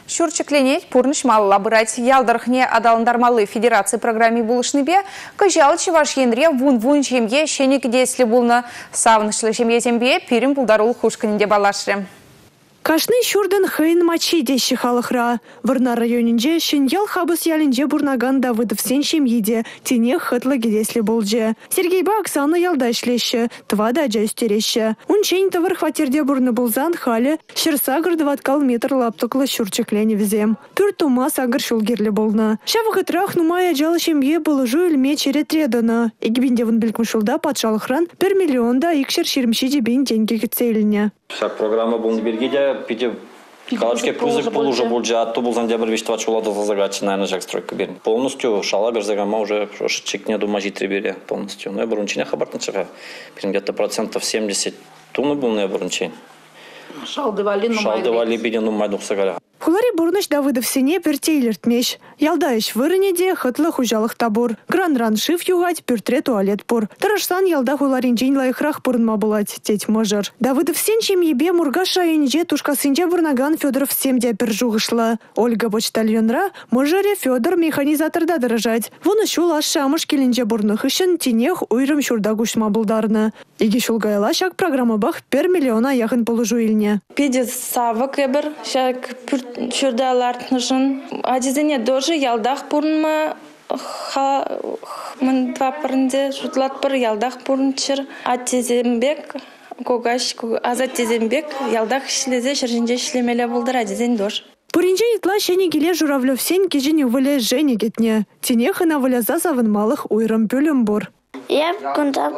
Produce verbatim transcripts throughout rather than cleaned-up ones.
Шурчекленет пурныш малла брать ялдархне адаландармалы федерации программе булышныбе, кажал чеваш ендре вун-вун жемье щеник десли булна савнышлы жемье зембе пирим булдарул хушканде балашры. Кашны шурдан хейн мачи дещи халахра. Варна районинже шиньял хабыс ялинже бурнаган Давыдов сен шемьиде, тене хытла гедесли болже. Сергейба Оксана ялда ишлеще, твада аджа үстереще. Унчень тавар хватерде бурны булзан хали, шерсагыр дваткал метр лаптықлы шурчеклене візем. Пүр тума сагыр шулгерлі болна. Шавығытрах нумай аджалы шемье болыжу үлме черет редана. Егбенде вон білкмішулда патшалықран бір миллионда икшер шермши дебен деньги кецеліне. Вся программа был не бергидя, пите калачке пузык пол уже был же, то был зандябр вещества чулада зазагач, наверное, жак стройка берн. Полностью шалагар загама уже чек не думажит требере полностью. Но я брунчиня хабарт чаха, где-то процентов семьдесят тонны был на брунчень. Шалдывали, ну Шалдывали, бидя, ну майдух сагали. Хулари бурныш Давыдов сене пертейлерт меш. Ялдаиш вырынеде хытлы хужалых табур. Гран-ран шиф югать пюртре туалет пур. Тарашсан ялда хуларин джин лайхрах пурнма булать теть мажар. Давыдов сен чем ебе мургаша инже тушка сынже бурнаган Федоров семдя пержугышла. Ольга почтальонра мажаре Федор механизаторда дорожать. Вон ищул аш шамыш келинже бурных ишен тенех уйрым шурда гушма булдарна. Иги шулгайла шак программа бах пер миллиона яхын положу илне. Пиде савык эбер шак Шурдалартнышын адизене дожи ялдах пурнма ха мын папырынде шутлат пыр ялдах пурнчыр атизембек когаш азатизембек ялдах шлезе шыржинже шлемеле булдыр адизен дож. Пуринже итла шени гиле журавлев сен кижини выле жени гетне. Тенеха выляза завын малых уйрым пюлем бур. Я кунда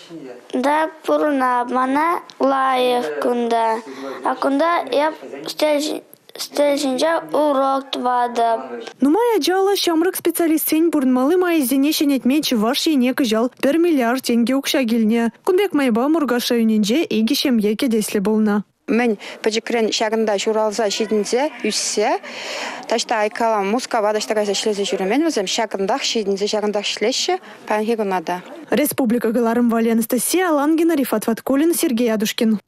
да пурна мана лайых кунда. А кунда я стель Стельжинжа урок твада. Нумай аджала шамрак специалист сень бурнмалы май зенешен етмеч ваш ене кыжал пер миллиард тенге укша гильне. Кунбек майба мургаша юнинже иги шемье кедесли болна. Мен паджикрен шагында журалза шидинзе үссе. Ташта айкала мускава даштагайса шлезе жүремен өзем шагындах шидинзе шагындах шлеше панхи гунада. Республика Галарым Вали Анастасия Алангина, Рифат Ваткулин, Сергей Адушкин.